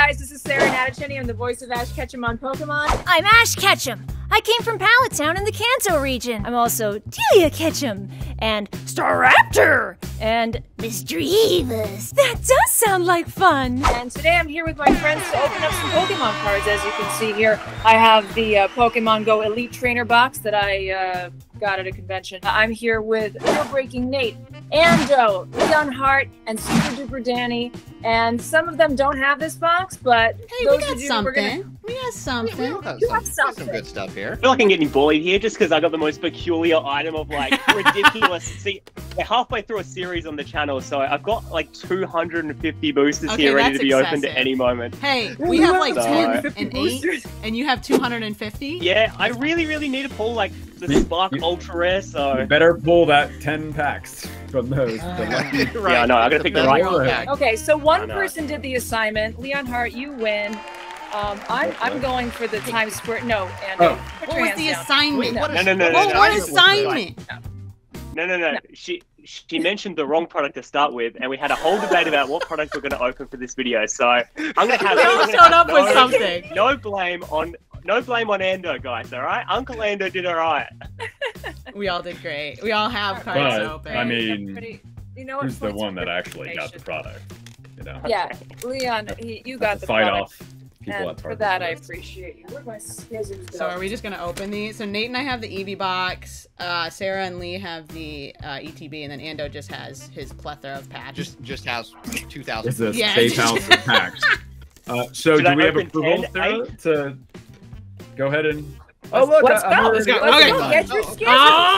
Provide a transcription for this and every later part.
guys, this is Sarah Natacheni. I'm the voice of Ash Ketchum on Pokemon. I'm Ash Ketchum. I came from Pallet Town in the Kanto region. I'm also Delia Ketchum, and Staraptor, and Mr. Evis. That does sound like fun. And today I'm here with my friends to open up some Pokemon cards. As you can see here, I have the Pokemon GO Elite Trainer box that I got at a convention. I'm here with Breaking Nate, Ando, Leon Hart, and Super Duper Danny. And some of them don't have this box, but hey, we got something. We got something. You have something. Some good stuff here. I feel like I'm getting bullied here just because I got the most peculiar item of like ridiculous. See, we're halfway through a series on the channel, so I've got like 250 boosters here ready to be opened at any moment. Hey, we have like 10 and 8, and you have 250? Yeah, I really need to pull like the Spark Ultra Rare, so... You better pull that 10 packs from those. Right. Yeah, no, I gotta pick the right one. Okay, so one person did the assignment. Leon Hart, you win. I'm going for the Times Square. No, Ando. What was the assignment? No. What assignment? No. She mentioned the wrong product to start with, and we had a whole debate about what product we're going to open for this video. So I'm going to have. We all showed up with something. No blame on Ando, guys. All right, Uncle Ando did all right. We all did great. We all have cards open. I mean, who's the what's one that actually got the product? You know. Yeah, Leon, you got the fight product. Off. And for that, I appreciate you. Where'd my scissors go? So are we just gonna open these? So Nate and I have the EV box. Sarah and Lee have the ETB, and then Ando just has his plethora of packs. Just has 2,000. It's a safe house of packs. So do we have approval, Sarah, to go ahead and? Oh look! Let's go! Let's go! Okay. Go. Get your scissors!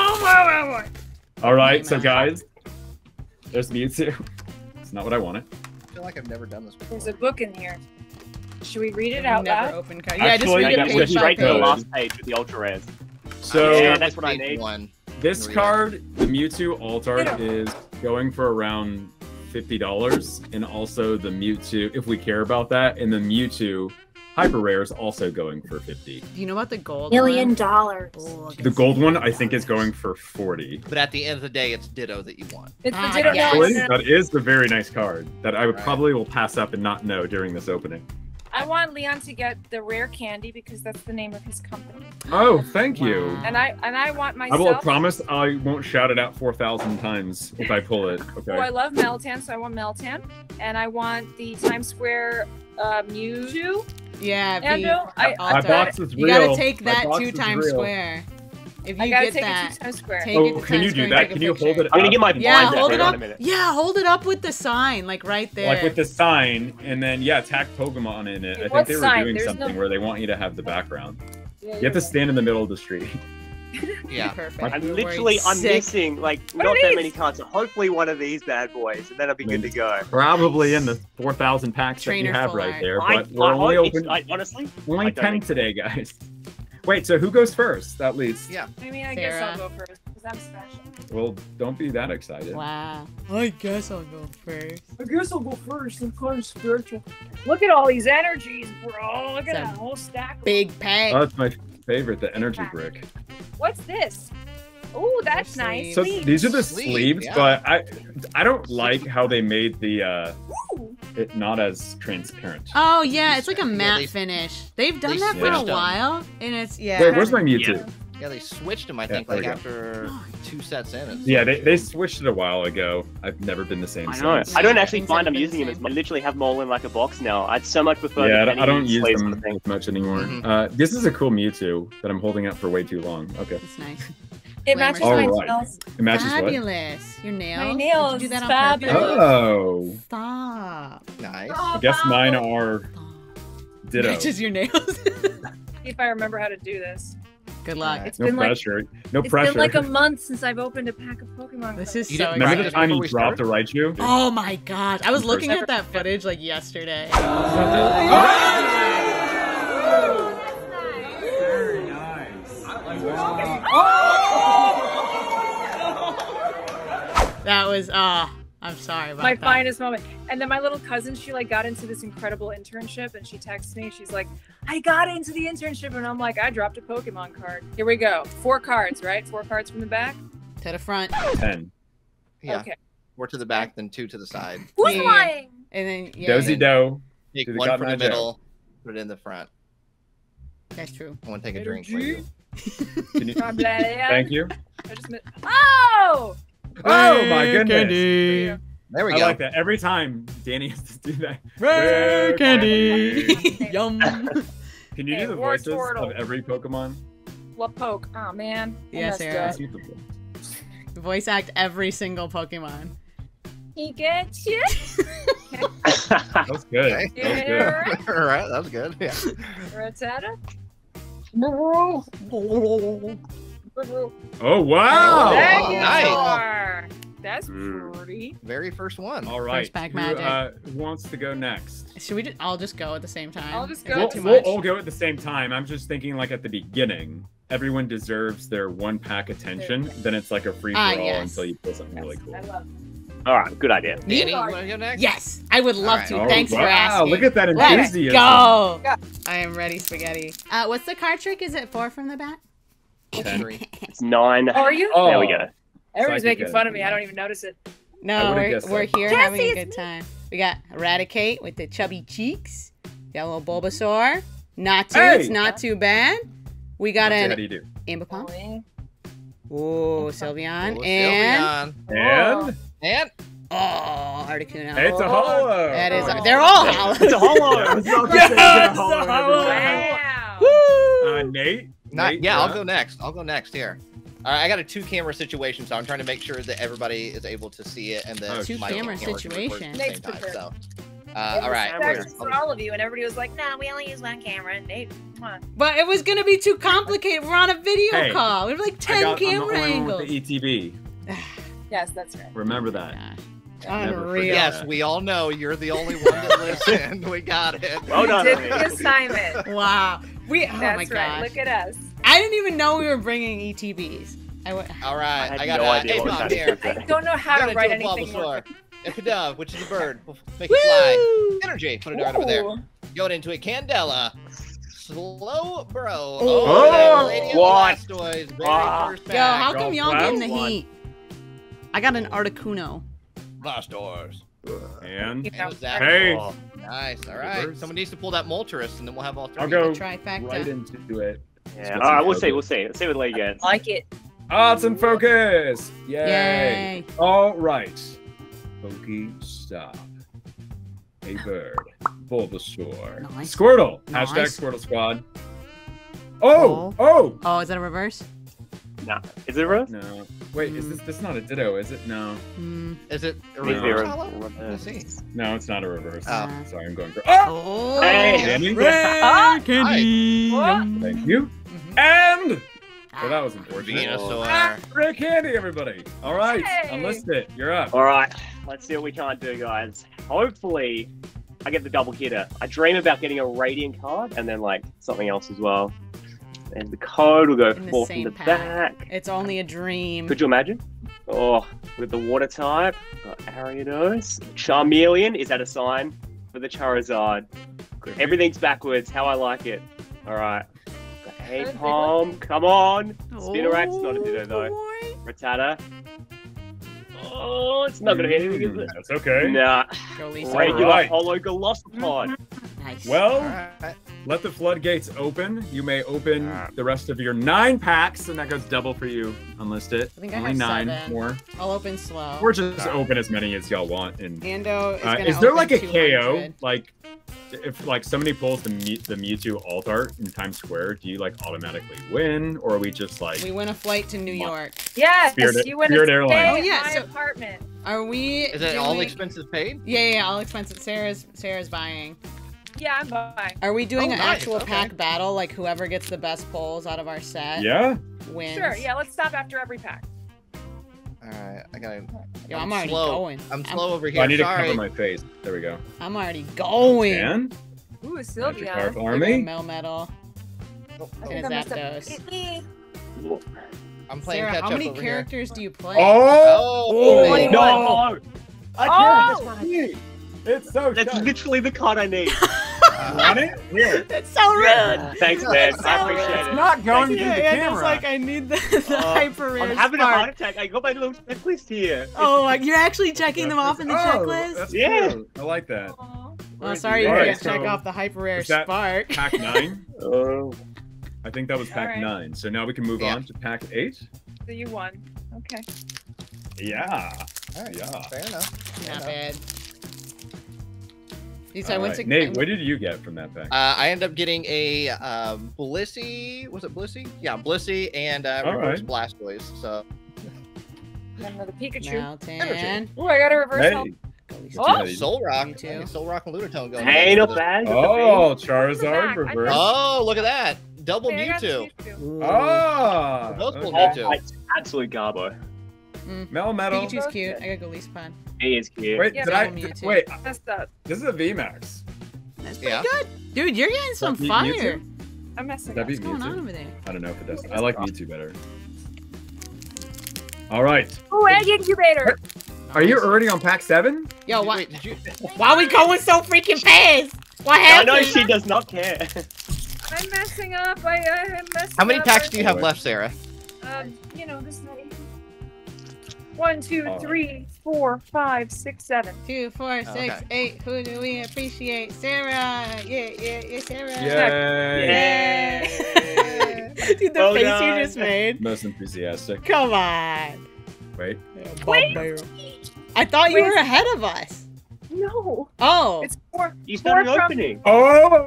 All right, so guys, there's Mewtwo. It's not what I wanted. I feel like I've never done this before. There's a book in here. Should we read it out loud? Open card. Yeah, just read it page by straight to the page. last page with the Ultra Rares. So yeah, that's what I need. This card, the Mewtwo Alt-Art, is going for around $50, and also the Mewtwo, if we care about that, and the Mewtwo Hyper Rare is also going for $50. Do you know about the gold $1 million. The gold one, I think, is going for $40. But at the end of the day, it's Ditto that you want. It's the Ditto. Actually, that is a very nice card that I would probably will pass up and not know during this opening. I want Leon to get the rare candy because that's the name of his company. Oh, thank you. And I want myself. I will promise I won't shout it out 4,000 times if I pull it. Okay. Oh, I love Meltan, so I want Meltan, and I want the Times Square Mewtwo. Yeah, Ando, my box is real. You gotta take that to Times Square. If you get that, take it to Times Square. Can you do that? Can you hold it up? I'm gonna get my blinds hold it out up. in a minute. Yeah, hold it up with the sign, like right there. Like with the sign, and then tag Pokemon in it. I think they were doing something where they want you to have the background. You have to stand in the middle of the street. Yeah, perfect. I'm missing like not that many cards. So hopefully one of these bad boys, and then I'll be good to go. Probably in the 4,000 packs that you have right there, but we're only open. Honestly, only 10 today, guys. Wait, so who goes first? At least. Yeah. I mean, I guess I'll go first because I'm special. Well, don't be that excited. Wow. I guess I'll go first. I'm kind of spiritual. Look at all these energies, bro. Look at that whole stack. Big pack. Oh, that's my favorite, the energy brick. What's this? Oh, that's nice. So these are the sleeves, but I don't like how they made the it not as transparent. Oh yeah, it's like a matte finish. They've done that for a while, and it's Wait, where's my Mewtwo? Yeah, they switched them. I think like after 2 sets in. Yeah, they switched it a while ago. I've never been the same. I know. I don't actually find I'm using them as much. I literally have them all in like a box now. I'd so much prefer. Yeah, I don't use them as much anymore. This is a cool Mewtwo that I'm holding up for way too long. Okay. It's nice. It matches my nails. It matches Fabulous. what? Your nails. My nails. Did you do that on fabulous. purpose? Oh. Stop. Nice. I guess mine are ditto. Matches your nails. See if I remember how to do this. Good luck. It's No been pressure. It's been like a month since I've opened a pack of Pokemon. This is You so didn't Remember the exciting. time before he we dropped to Raichu? Oh my god. I was looking at that footage like yesterday. Very nice. That was I'm sorry about my that. finest moment. And then my little cousin, she like got into this incredible internship, and she texts me. She's like, "I got into the internship," and I'm like, "I dropped a Pokemon card." Here we go. 4 cards, right? 4 cards from the back. To the front. 10. Yeah. Okay. 4 to the back, then 2 to the side. Who's lying? And then Dozy Do. Take Do the one God from the Magi. middle, put it in the front. That's true. I want to take a drink for you. Can you- Thank Thank you. Oh! Oh my goodness. Candy. There we I go. like that. Every time Danny has to do that. Rare Rare candy. Yum. Can you Hey, do the War voices Turtle. of every Pokemon? Slowpoke. Oh man. I Yeah, messed Sarah. up. Voice act every single Pokemon. Pikachu. That was good. Okay. That was good. All right, that was good. Yeah. Rattata. Oh wow! Venusaur. That's Mm. pretty. Very first one. All right. First pack Who, magic. who wants to go next? Should we just? I'll just go at the same time. I'll just Is go that We'll, at too we'll much? all go at the same time. I'm just thinking like at the beginning, everyone deserves their one pack attention. Then it's like a free for all yes. until you pull something really cool. I love All right, good idea. Danny, you want to go next? Yes, I would love to. All Oh, Thanks wow, for asking. Look at that Let's enthusiasm. go. I am ready, spaghetti. What's the card trick? Is it 4 from the bat? It's 9. Oh, are you? Oh, There we go. Everyone's Psychic making fun of me. I don't even notice it. I No, would've guessed we're that. here Jesse, having a it's good me. time. We got Eradicate with the chubby cheeks. Got a little Bulbasaur. Not too. Hey! It's not too bad. We got How an do you do? Ambipom. Oh, Sylveon. Oh, And Sylveon. And And oh, Articuno. it's a hollow. That is. Oh. They're all hollow. It's a hollow. Yes, a hollow. Wow. Woo! Nate. not, Nate, yeah, you're I'll up. go next. I'll go next here. All right, I got a 2-camera situation, so I'm trying to make sure that everybody is able to see it and that Oh, my 2-camera camera can record at situation. the same Nate's time. prepared. So, all right, Respect here. for all of you, and everybody was like, "No, we only use one camera." Nate, come on. But it was gonna be too complicated. We're on a video Hey, call. We have like 10 I'm the camera only one angles. with the ETB. Yes, that's right. Remember that. Never Unreal. forget. Yes, we all know you're the only one that listened. We got it. Well done. Did the assignment. Wow. We. Oh That's my right. gosh. Look at us. I didn't even know we were bringing ETBs. All right, I had I got no idea a what Apom that here. was. I don't know how Got to write into a anything more. Bulbasaur. A Kadove, which is a bird. We'll make it fly. Woo! Energy. Put it right over there. Ooh. Going into a Candela. Slow bro. Oh, Radiant what? Blastoise. Very Ah. first Yo, pack. how come y'all getting the One. heat? I got an Articuno. Blastoise. And You know, And Zach. Hey. Oh, nice. All right. Reverse. Someone needs to pull that Moltres, and then we'll have all 3. I'll go Trifecta. right into it. Yeah. All right, we'll see. We'll see. Let's see what Lee gets. like it. Odds and focus. Yay. Yay. All right. Pokestop. A bird. Bulbasaur. Nice. Squirtle. Nice. Hashtag Squirtle Squad. Oh! Oh! Oh, is that a reverse? Nah. Is it real? No. Wait, is this not a Ditto, is it? No. Hmm. Is it a Needs to be reverse a hollow? reverse. Let's see. No, it's not a reverse. Oh. Sorry, I'm going for. Oh! Oh. Hey. Danny? Rare candy. What? Thank you. Mhm. And. Well, that was unfortunate. Venusaur. Rare candy, everybody. All right. Hey. Unlist it. You're up. All right. Let's see what we can't do, guys. Hopefully, I get the double hitter. I dream about getting a Radiant card and then like something else as well. And the code will go In the 4 from same the pack. back. It's only a dream. Could you imagine? Oh, with the water type, got Ariados. Charmeleon, is that a sign for the Charizard? Everything's backwards, how I like it. Alright. Got Apom, come on. Spinarak's not a Ditto though. boy. Rattata. Oh, it's not gonna hit anything, is it? That's okay. Nah. Go, Lisa. Regular Alright. Holo Galostopod. Nice. Well, Alright. let the floodgates open. You may open the rest of your 9 packs, and that goes double for you. Unlist it. I think I Only have 9 7. more. I'll open slow. Or just open as many as y'all want. And Ando is gonna is there open like a 200. KO? Like, if like somebody pulls the Mewtwo alt art in Times Square, do you like automatically win, or are we just like? We win a flight to New York. Yes, Spirit- you went Spirit to Airlines. stay Oh, in yeah, my so- apartment. Are we? Is it doing... all expenses paid? Yeah, all expenses. Sarah's buying. Yeah, I'm buying. Are we doing Oh, an nice, actual okay. pack battle? Like whoever gets the best pulls out of our set Yeah. wins. Sure, yeah, let's stop after every pack. Alright, I gotta. Yo, I'm already slow. going. I'm slow over Oh, here. I need to Sorry. cover my face. There we go. I'm already going. And Ooh, Magikarp Sylveon. Army. Melmetal. Oh, I And think a I messed up. Zapdos. Hit me. I'm playing Sarah, catch how up many over characters do you play? Oh! Oh, Wait, No! Oh! It's so That's shut. literally the card I need. Want it? Here. That's so rude. Thanks, man. That's I so appreciate rude. it. It's not going Thank through you. the Yeah, camera. it's like I need the hyper rare I'm having a spark. heart attack. I got my little checklist here. Oh, like you're actually checking them off in the Oh, checklist? That's Yeah. true. I like that. Aw. Well, sorry you Alright, can't check so off the hyper rare was that spark. Pack 9? Oh. I think that was pack Alright. 9. So now we can move Yeah. on to pack 8. So you won. Okay. Yeah. All right. Yeah. Fair enough. Fair Not enough. bad. These I went to Nate, what did you get from that pack? I ended up getting a Blissey. Was it Blissey? Yeah, Blissey and Reverse Blastoise. So Got another Pikachu. Melton. Oh, I got a reverse help. Hey. Oh, Soul Rock. Me too. Hey, Soul Rock and Lunatone going. Hey, not bad. Oh, Back. Charizard reverse. Oh, look at that. Double Hey, I got Mewtwo. Mewtwo. Oh, Those cool okay. Mewtwo. It's absolute garbo. Melmetal. Pikachu's cute. I got Golispan. He is cute. Wait, Yeah, did I? double Mewtwo. Wait, That's that. this is a VMAX. That's pretty Yeah. good. Dude, you're getting some beat fire. Mewtwo? I'm messing That up. beat What's going on Mewtwo? over there? I don't know if it does. I like Mewtwo better. All right. Oh, egg incubator. Are you already on pack 7? Yo, why? Wait, did you? Why are we going so freaking fast? What I happened? know she does not care. I'm messing up. I'm messing How many up. packs do you have left, Sarah? You know, this many. 1, 2, Oh. 3, 4, 5, 6, 7. 2, 4, 6, Okay. 8. Who do we appreciate? Sarah. Yeah, Sarah. Yay! Yay. Dude, the Well face done. you just made. Most enthusiastic. Come on. Wait. Wait. I thought you Wait. were ahead of us. No, Oh. it's 4. You started Four from- opening. Oh!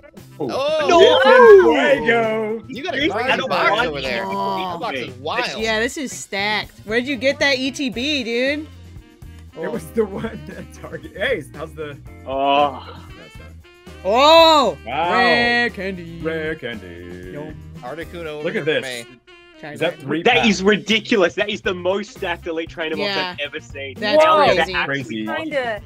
Oh, Fuego! you got a Seriously? crazy I don't box want over there. Oh. That box is wild. Yeah, this is stacked. Where'd you get that ETB, dude? It was the one at Target. Hey, how's the... Oh. That's not... Oh! Wow. Rare candy. Rare candy. Yum. Articuno. Look at over for this. me. Is that 3 That packs? is ridiculous. That is the most stacked Elite Trainer box Yeah. I've ever seen. That's Whoa. That crazy. actually Crazy. Kinda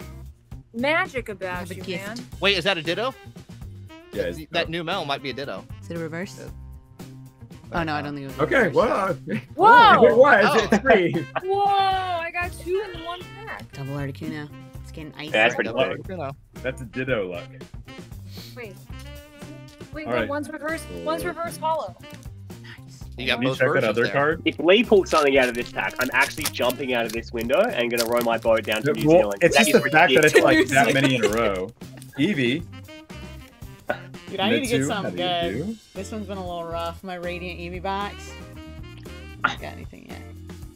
magic about Have a you, gift. man. Wait, is that a Ditto? Yeah, it's- That new Mel might be a Ditto. Is it a reverse? Oh, no, I don't think it was Okay, reverse. well... Whoa! It was. Oh. It's 3. Whoa! I got 2 in 1 pack. Double Articuno. It's getting icy. That's pretty Ditto, big. you know. That's a Ditto luck. Wait. Wait, All right. one's reverse. One's reverse hollow. You got Can you both check that versions other there. card? If Lee pulls something out of this pack, I'm actually jumping out of this window and gonna row my boat down to New Well, Zealand. it's That just is the fact that it's ridiculous. like that many in a row. Eevee. Dude, I need to get Mitsu, something how do you good. do? This one's been a little rough. My Radiant Eevee box. I haven't got anything yet.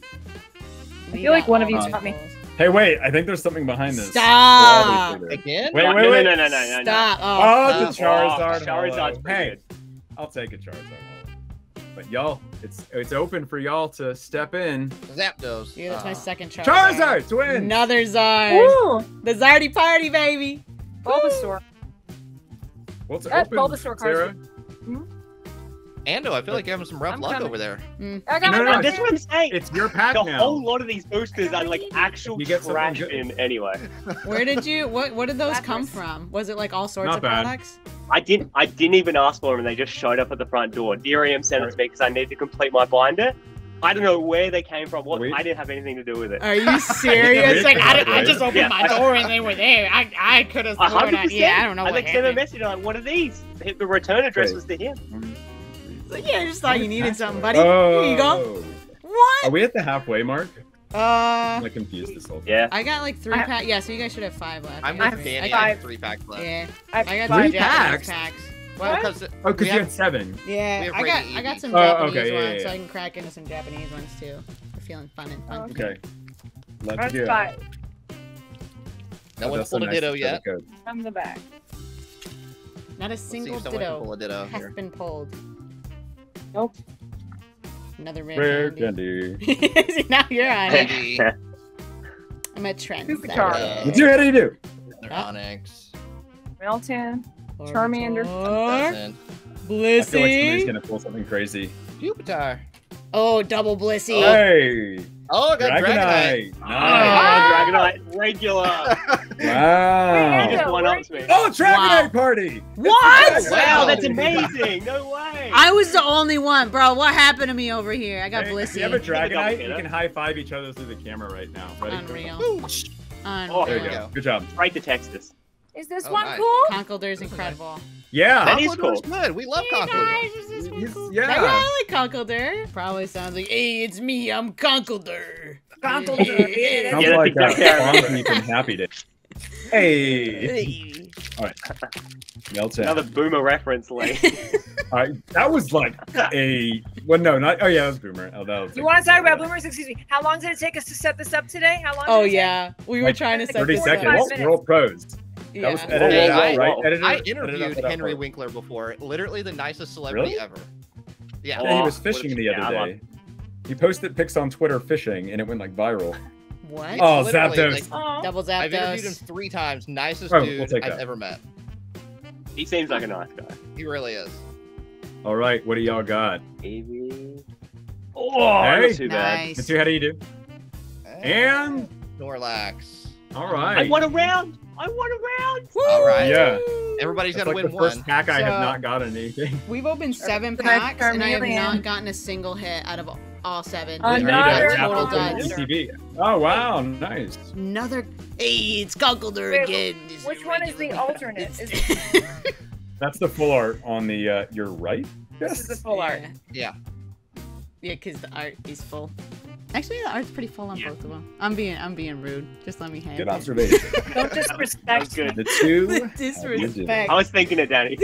I feel like one of you Uh, taught me. Hey, wait! I think there's something behind this. Stop! Oh, wait, Again? wait, No, wait, no, wait. no, no, no, no. Stop! Oh, Oh, it's a stop. Charizard. Charizard's Hollow. pretty Hey, good. I'll take a Charizard. Hollow. But y'all, it's open for y'all to step in. Zapdos. Dude, that's my second Charizard. Charizard, twin. Another Zard. Woo! The Zardy party, baby. Bulbasaur. What's That open, Bulbasaur Sarah? Ando, I feel like you're having some rough I'm luck coming. over there. I got No, no, one. That's what I'm saying. It's your pack The now. whole lot of these boosters are like actual You get something trash good. in anyway. Where did you? What did those come Lapras. from? Was it like all sorts Not of bad. products? I didn't even ask for them, and they just showed up at the front door. Dirium sent it to me because I needed to complete my binder. I don't know where they came from. Wait. I didn't have anything to do with it. Are you serious? like I just opened Yeah. my door and they were there. I could have sworn. 100%. Yeah, I don't know I what like sent a happened. message like, "What are these?" The return address Wait. was to him. Like, yeah, I just thought you needed something, buddy. Oh. Here you go. What? Are we at the halfway mark? I'm like confused this whole time. Yeah. I got like 3 I- packs. Yeah, so you guys should have 5 left. I'm I with got Danny. I I got, have 3 packs left. yeah, I I got Three 3 Japanese packs? packs. Well, Well, because Oh, because we you have- had 7. yeah, we have I Radiant got Eevee. some Oh, Japanese okay, yeah, ones, yeah, so yeah. I can crack into some Japanese ones too. We're feeling fun and fun. Okay. Okay. Let's That's go. 5. no Oh, one's that's pulled a nice Ditto to yet. code. I'm the back. Not a Let's see single if someone can Ditto pull a Ditto has here. been pulled. Nope. Another Rare rare candy. candy. Now you're on it. Maybe I'm a trend. Supercharged. Let's do it. How do you do? Onyx. Meltan. Charmander. Doesn't. I feel like somebody's Blissey. gonna pull something crazy. Jupiter. Oh, double Blissey. Hey! Oh, I got Dragonite. Dragonite! Nice! Ah, Dragonite regular. Wow! He just one ups me. Oh, Dragonite party! What? Wow, Wow. that's amazing. No way. I was the only one, bro. What happened to me over here? I got Hey, if you have a Blissey. Dragonite, Double you can high five each other through the camera right now. Ready? Unreal. Oh, Unreal. There we you go. go. Good job. Right to Texas. Is this Oh, one nice. cool? Conkeldurr's incredible. Yeah. That is Conkeldurr's cool. good. We love Hey Conkeldurr. guys, is this one He's- cool? yeah. I like Conkeldurr. Probably sounds like, hey, it's me, I'm Conkeldurr. Conkeldurr, yeah, Sounds Yeah, that's like exactly how I Fonzie from Happy Days. Hey! Hey. All right. Meltan. Another boomer reference, Lee. All right. That was like a. Well, no, not. Oh yeah, that was boomer. Oh, that was. You want to talk about boomers? Excuse me. How long did it take us to set this up today? How long? Oh did it yeah, we were Like trying to set 30 this seconds. up. 45 minutes. We're all pros. Yeah. That was edited Hey, out, I- right? I Edited, I edited interviewed that Henry part. Winkler before. Literally the nicest celebrity Really? ever. Yeah. Yeah, he Oh, was fishing the yeah, I other love day. He posted pics on Twitter fishing, and it went like viral. What? Oh, Literally, Zapdos. like, Oh. Double I've interviewed him Zapdos. 3 times. Nicest Oh, we'll dude take I've that. ever met. He seems like a nice guy. He really is. All right, what do y'all got? Evie. Oh, Hey. not too bad. Nice. Mitsu, how do you do? And Snorlax. all right. I won a round. I won a round. All right. Yeah. Everybody's That's gonna like win the first one. pack I have So- not gotten anything. We've opened 7 Good night, packs, and I have Charmeleon. not gotten a single hit out of all 7. Another They're total Golden duds. ETB. Oh wow, nice. Another. Hey, it's Conkeldurr Wait, again. Which one is the alternate? Is That's the full art on the your right. this is the full art? Yeah. Yeah, because the art is full. Actually, the art's pretty full on both of them. I'm being rude. Just let me hang. Good observation. Don't That disrespect was good. The two. The disrespect. I was thinking of Danny.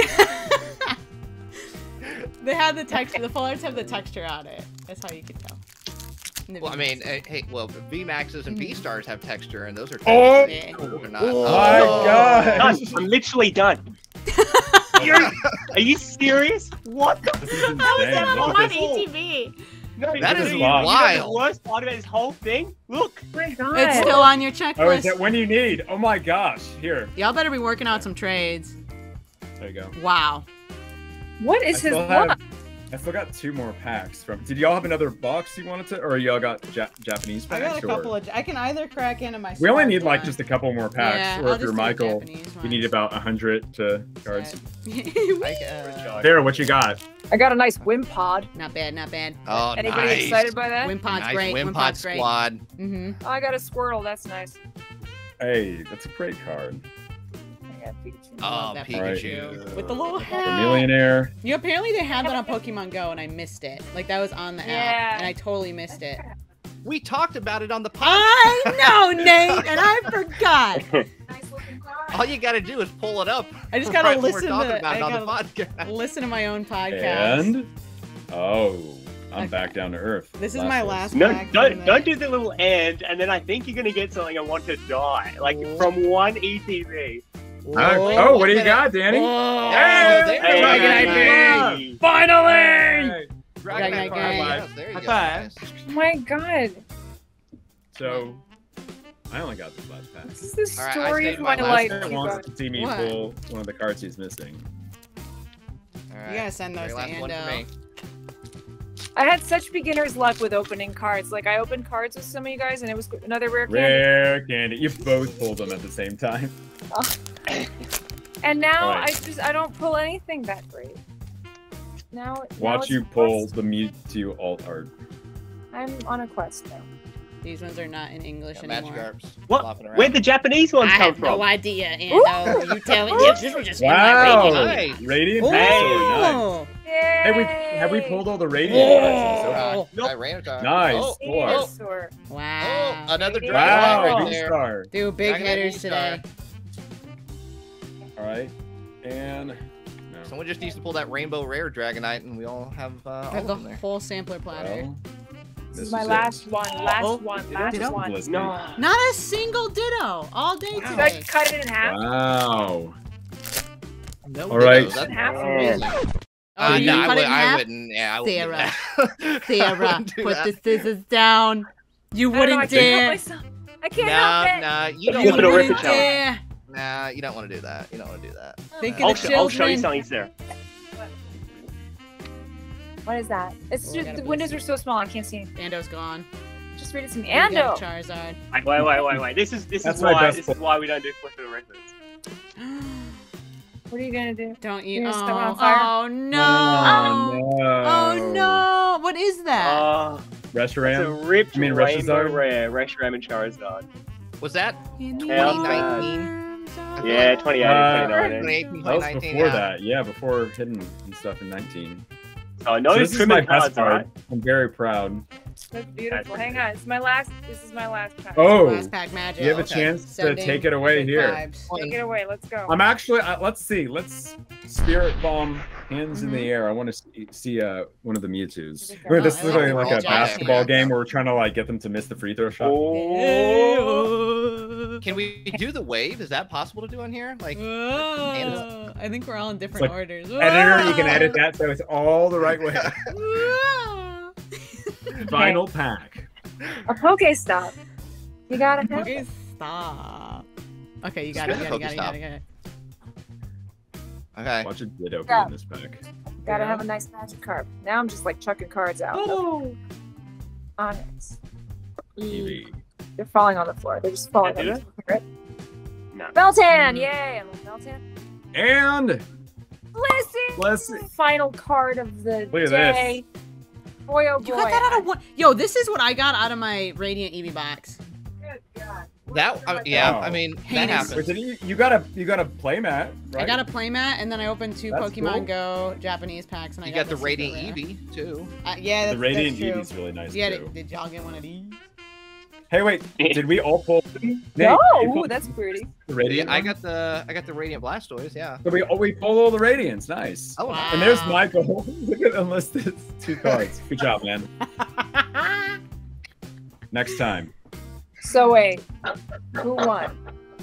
They have the texture. The full arts have the texture on it. That's how you can tell. And the Well, I mean, VMAXs. hey, well, V Maxes and V Stars have texture, and those are. Oh! Yeah. They're not. Oh. My Oh. God. Done. I'm literally done. Are you serious? What the? This is How is insane. that Look on at this. ETV? No, That is you wild. know wild. The worst part about this whole thing. Look. Oh my god. It's still on your checklist. Oh, is that when you need? Oh my gosh. Here. Y'all better be working out some trades. There you go. Wow. What I is his still, luck? I still got 2 more packs from. Did y'all have another box you wanted to, or y'all got Japanese I packs? got a couple of. I can either crack into my. We only smart need like one. just a couple more packs, Yeah, or I'll if you're just take Michael, Japanese you need ones. about 100 cards. Whee! There, what you got? I got a nice Wimpod. Not bad, not bad. Oh, Anybody nice. excited by that? Wimpod's Nice great. Wimpod Wimpod's great. squad. Mm-hmm. Oh, I got a Squirtle. That's nice. Hey, that's a great card. I got Pikachu. Oh, that Pikachu. With the little The hat. millionaire. You apparently they had that on Pokemon Go and I missed it. Like that was on the app Yeah. and I totally missed it. We talked about it on the podcast. I know, Nate, and I forgot. Nice looking card. All you gotta do is pull it up. I just gotta right when listen we're talking to. about I it on the gotta podcast. listen to my own podcast. And oh, I'm Okay. back down to earth. This is my one. last No, pack. don't do the little and then I think you're gonna get something I want to die. Like from one ETV. Oh, what do you got, Danny? Whoa. Hey, there Hey, Dragonite hey. Finally! Dragonite gang. Yes, there you go. High Nice. Oh my god. So, I only got this last pack. This is the All right, I story saved of my my last life. Master you wants guys. to see me What? pull one of the cards he's missing. All right. You gotta send those Very to last one for Ando. me. I had such beginner's luck with opening cards. Like I opened cards with some of you guys, and it was another rare candy. Rare candy. You both pulled them at the same time. And now Right. I don't pull anything that great. Now Watch it's you a pull quest. the Mewtwo alt art. I'm on a quest now. These ones are not in English Got Magic anymore. Arps What? flopping around. Where'd the Japanese ones I come have no from? idea, Ando. You tell me. This was just in my Wow! radio. Nice. Radiant Oh! Venusaur, nice. Yay! Have we pulled all the Radiant cards? Oh. Nope. I ran out. Nice. Oh, Four. oh, Venusaur. Wow. oh, another Wow. Dragonite Wow, right there. V-Star. Dude, big Dragonite hitters V-Star. today. Alright. And no. Someone just needs to pull that rainbow rare Dragonite, and we all have all I have of the them there. whole sampler platter. Well, This is my it. last one. Last Oh, one. did Last it? one. Blissey. No. Not a single ditto all day Should I today. cut it in half? Wow. No All right. dittos, That's Half amazing. Oh, you no, cut it in I half? wouldn't. Yeah, I wouldn't do Sarah. that. I Sarah, wouldn't do put that. the scissors down. You I don't know, I wouldn't can't help dare. myself. I can't help it. Nah, you You don't Flip want it to over do to wouldn't that. dare. Nah, you don't want to do that. You don't want to do that. Think Nah. of the I'll show you children. something, Sarah. What is that? It's Oh, I just got a the windows Blissey. are so small. I can't see anything. Ando's gone. Just read it to me. We got Ando. Charizard. Wait. This is That's my why best this is why we don't do flipping records. What are you gonna do? Don't you? You're Oh, gonna set it on fire? oh no! Oh, no. Oh no! What is that? Oh, it's a Reshiram? ripped You mean rainbow Reshizard? rare Reshiram and Charizard. Was that In the Yeah, 2019? Yeah, 2018, 2019. 2018, That was 2019? before Yeah. that. Yeah, before Hidden and stuff in 19. Oh, no, So this is my best card. right? I'm very proud. That's beautiful. Hang on, it's my last. This is my last pack. Oh, Last pack magic. you have a Okay. chance to Sending take it away good here. vibes. Take it away. Let's go. I'm actually. Let's see. Let's spirit bomb hands in the air. I want to see one of the Mewtwo's. Here we go. Wait, this Oh, is I like like a the basketball hands. game where we're trying to like get them to miss the free throw shot. Oh. Can we do the wave? Is that possible to do on here? Like, Whoa. I think we're all in different It's like orders. Editor, you can edit that so it's all the right way. Whoa. Final pack. A Pokestop. You gotta have Okay, it. stop. Okay, you got it. You got it. You got it. You got it. okay. Watch it Ditto Yeah. in this pack. Gotta have a nice magic card. Now I'm just like chucking cards out. Oh. Onyx. Eevee. They're falling on the floor. They're just falling on Did the it? floor. No. Meltan! Yay! I love Meltan. And Blessing! Blessing. Final card of the Look at day. Boy, oh boy. You got that out of what? Yo, this is what I got out of my Radiant Eevee box. Good God. That, yeah, Oh. I mean, that Heinous. happens. Wait, did you got a playmat, right? I got a playmat, and then I opened 2 That's Pokemon cool. Go Japanese packs, and I You got the secret Radiant rare. Eevee, too. Yeah, that's, the Radiant that's true. Eevee's really nice Yeah, too. did y'all get one of these? Hey, wait, did we all pull? Nate, No, you pulled that's pretty. the Radiant. I one? got the Radiant Blastoise, yeah. So we pulled all the Radiants. Nice. Oh, Wow. And there's Michael. Look at unlisted 2 cards. Good job, man. Next time. So wait, who won?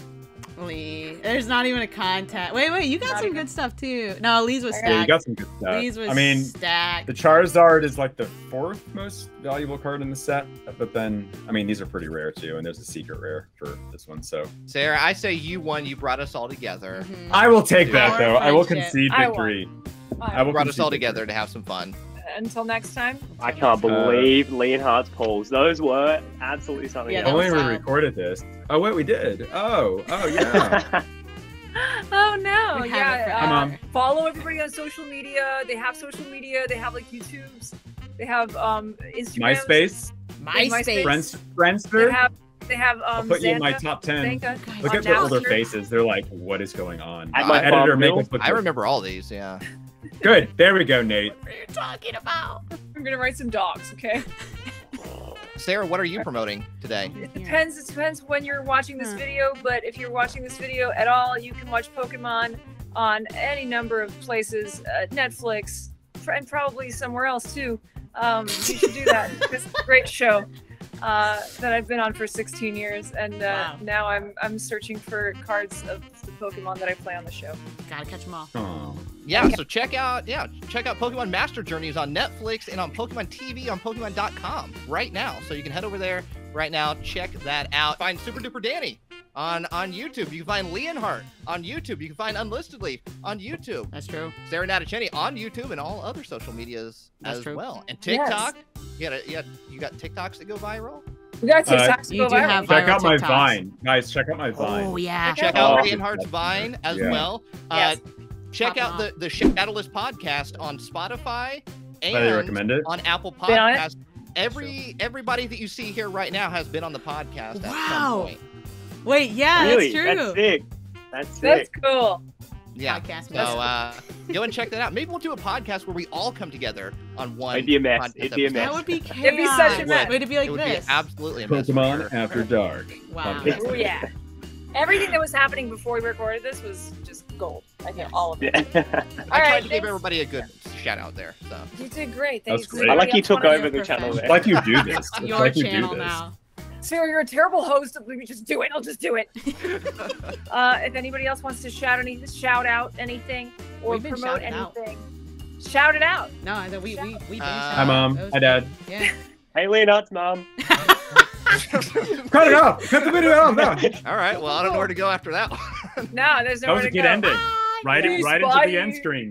Lee. There's not even a contact. Wait, you got Not some even- good stuff too. No, Lee's was I Yeah, you stacked. got some good stuff. Lee's was I mean, stacked. the Charizard is like the 4th most valuable card in the set, but then, I mean, these are pretty rare too, and there's a secret rare for this one, so. Sarah, I say you won. You brought us all together. Mhm. I will take that, Our though. I will friendship. concede I won. victory. I Bye. will Brought us concede all victory. together to have some fun. Until next time. I can't believe Leonhardt's polls. Those were absolutely something Yeah, If that else. was only we solid. recorded this. Oh, wait, we did. Oh, yeah. Oh no! We have it Yeah. forever. Come on. Follow everybody on social media. They have social media. They have like YouTubes. They have Instagram. MySpace, MySpace. Friendster. They have I'll put you in my Xanta- top 10. Xanta Look on at the older Napster. faces. They're like, what is going on? At my Editor, farm make mill, us look I good. remember all these, yeah. Good. There we go, Nate. What are you talking about? I'm gonna write some dogs. Okay. Sarah, what are you promoting today? It depends. It depends when you're watching this Hmm. video. But if you're watching this video at all, you can watch Pokemon on any number of places, Netflix, and probably somewhere else too. You should do that. It's a great show that I've been on for 16 years, and Wow. now I'm searching for cards of the Pokemon that I play on the show. Gotta catch them all. Oh. Yeah, so check out Pokemon Master Journeys on Netflix and on Pokemon TV on Pokemon.com right now. So you can head over there right now, check that out. Find Super Duper Danny on YouTube. You can find Leonhardt on YouTube. You can find Unlisted Leaf on YouTube. That's true. Sarah Natacheni on YouTube and all other social medias That's as true. well. And Yes. TikTok. You got TikToks that go viral. We got TikToks to you go do viral. have Check out my TikToks. Vine. Guys, check out my Vine. Oh yeah. Check Oh. out Leonhardt's Vine as Yeah. well. Yes. Check Pop out the Shadowless podcast on Spotify Highly and recommend it. on Apple Been on it? Podcasts. Everybody that you see here right now has been on the podcast at some Wow. point. Wait, yeah, Really? that's true. That's sick. That's That's sick. cool. Yeah. Podcast So go and check that out. Maybe we'll do a podcast where we all come together on one. It'd be a mess. podcast It'd be a episode. mess. That would be chaos. It'd be such a mess. Would it be like It would this? be absolutely a mess. for Pokemon sure. After Dark. Wow. Podcast. Oh yeah. Everything that was happening before we recorded this was just gold. I think all of it. Yeah. I All tried right, to give thanks. everybody a good shout out there. So You did great. That's Thanks. great. I like you Everybody took else over wanted the to- channel It's there. like you do this. It's Your like you do channel this. now. Sarah, you're a terrible host. Let me just do it. I'll just do it. If anybody else wants to shout out anything, or We've been promote shouted out. anything, shout it out. No, I we been Hi, Mom. Hi, Dad. Yeah. Hey, Leonhardt's mom. Cut it off. Cut the video off. No. all right. Well, I don't know where to go after that one. No, there's That nowhere was a to good go. ending. Right, Peace, right into bye. the end screen.